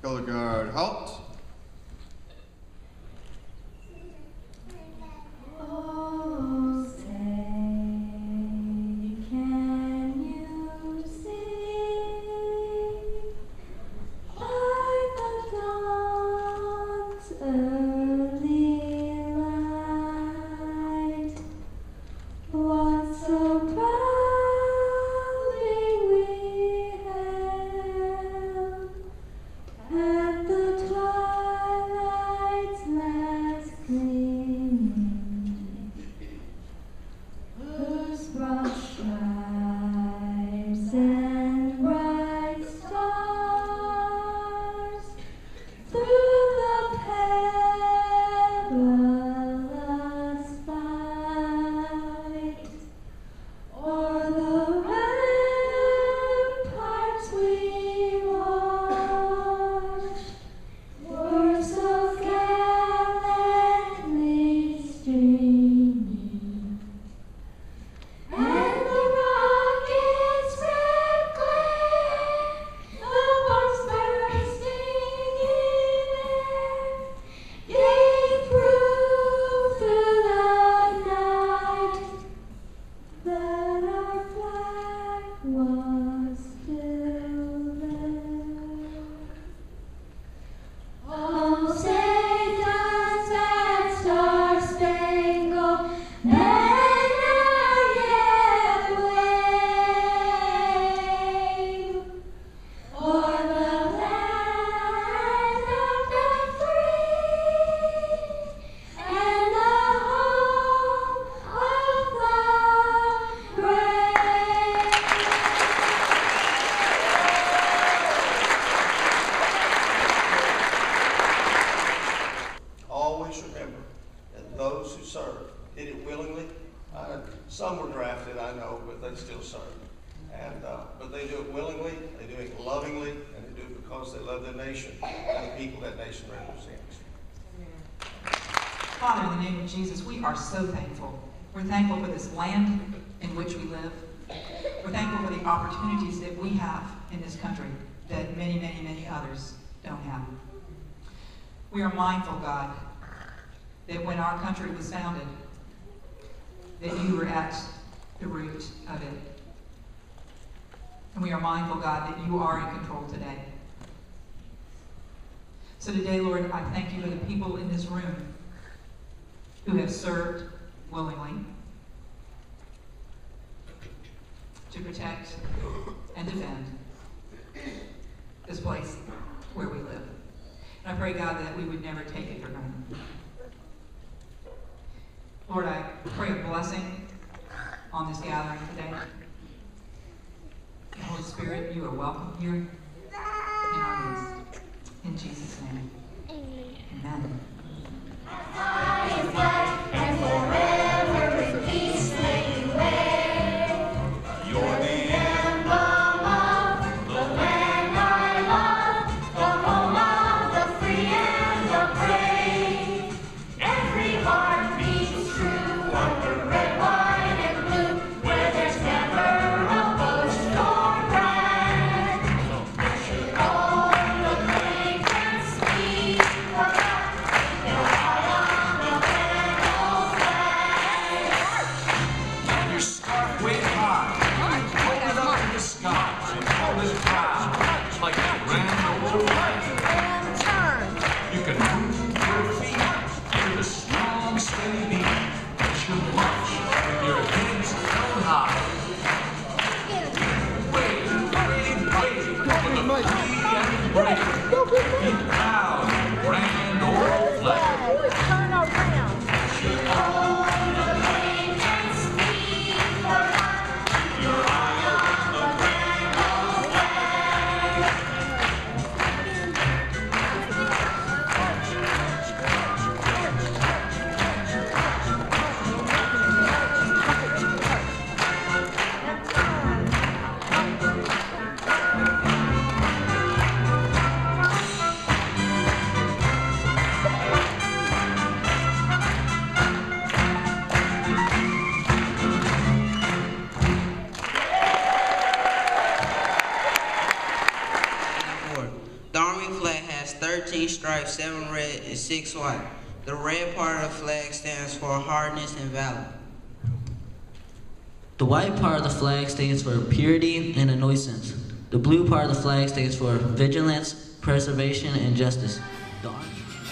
Color guard, halt. Oh, say, can you see by the dawn's early light what so proudly we hailed at the twilight's last gleaming, whose broad stripes and bright stars through the perilous fight o'er the ramparts we watched were so gallantly streaming, and the rocket's red glare, the bombs bursting in air, gave proof through the night that our flag was still there. Oh, say does that star-spangled banner yet wave o'er the land of the free and the home of the brave? Always remember that those who serve did it willingly. Some were drafted, I know, but they still serve. But they do it willingly, they do it lovingly, and they do it because they love their nation and the people that nation represents. Father, in the name of Jesus, we are so thankful. We're thankful for this land in which we live. We're thankful for the opportunities that we have in this country that many, many, many others don't have. We are mindful, God, that when our country was founded, that you were at the root of it. And we are mindful, God, that you are in control today. So today, Lord, I thank you for the people in this room who have served willingly to protect and defend this place where we live. And I pray, God, that we would never take it for granted. Lord, I pray a blessing on this gathering today. Holy Spirit, you are welcome here in our midst. In Jesus' name, amen. And forever in peace may you reign. You're the emblem of the land I love, the home of the free and the brave. Every heart beats true under red, white, and blue, where there's never a boast or brag. There should all proclaim and speak the 13 stripes, 7 red, and 6 white. The red part of the flag stands for hardness and valor. The white part of the flag stands for purity and innocence. The blue part of the flag stands for vigilance, preservation, and justice. The orange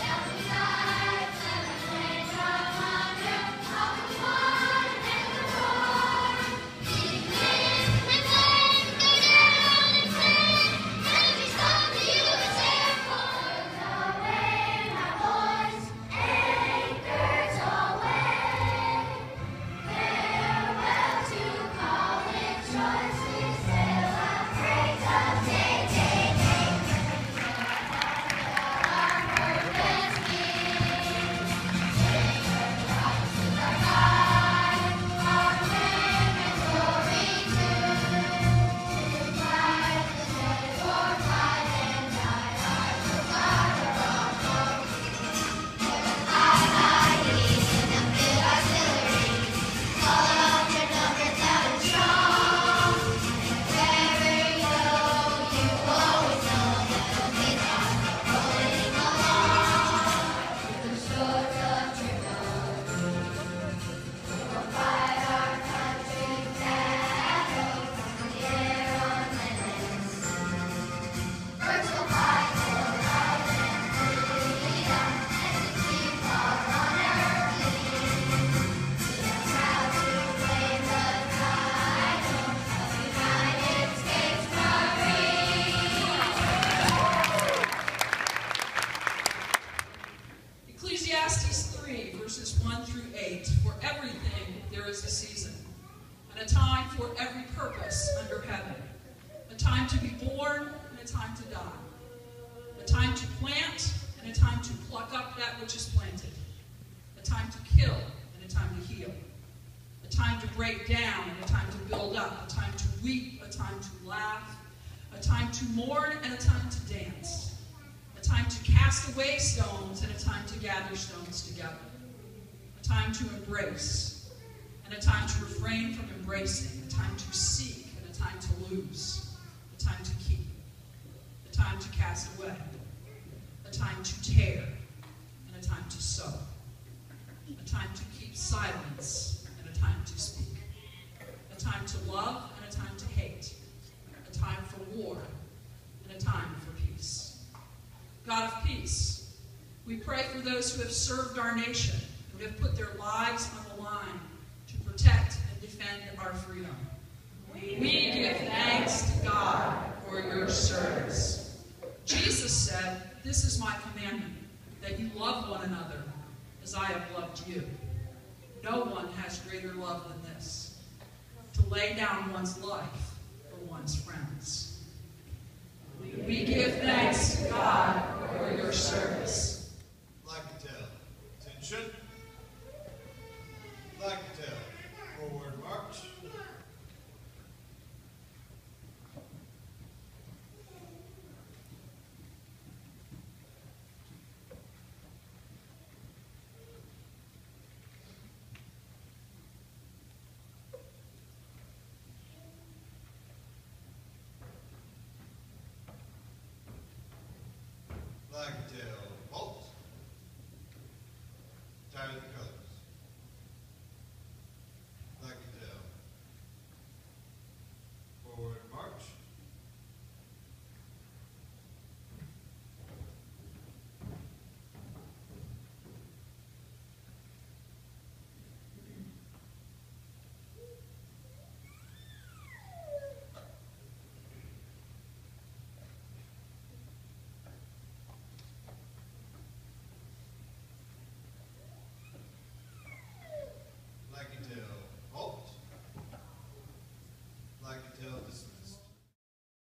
Ecclesiastes 3, verses 1 through 8. For everything there is a season, and a time for every purpose under heaven. A time to be born and a time to die. A time to plant and a time to pluck up that which is planted. A time to kill and a time to heal. A time to break down and a time to build up. A time to weep, a time to laugh. A time to mourn and a time to dance. A time to cast away stones and a time to gather stones together. A time to embrace and a time to refrain from embracing. A time to seek and a time to lose. A time to keep. A time to cast away. A time to tear and a time to sow. A time to keep silence and a time to speak. A time to love and a time to hate. A time for war and a time for peace. God of peace, we pray for those who have served our nation, who have put their lives on the line to protect and defend our freedom. We give thanks to God for your service. Jesus said, "This is my commandment, that you love one another as I have loved you." No one has greater love than this, to lay down one's life for one's friends. We give thanks to God for your service. Like to tell. Attention. Like to tell. Forward march. Flag tail, halt. Tie the colors. Flag tail. Forward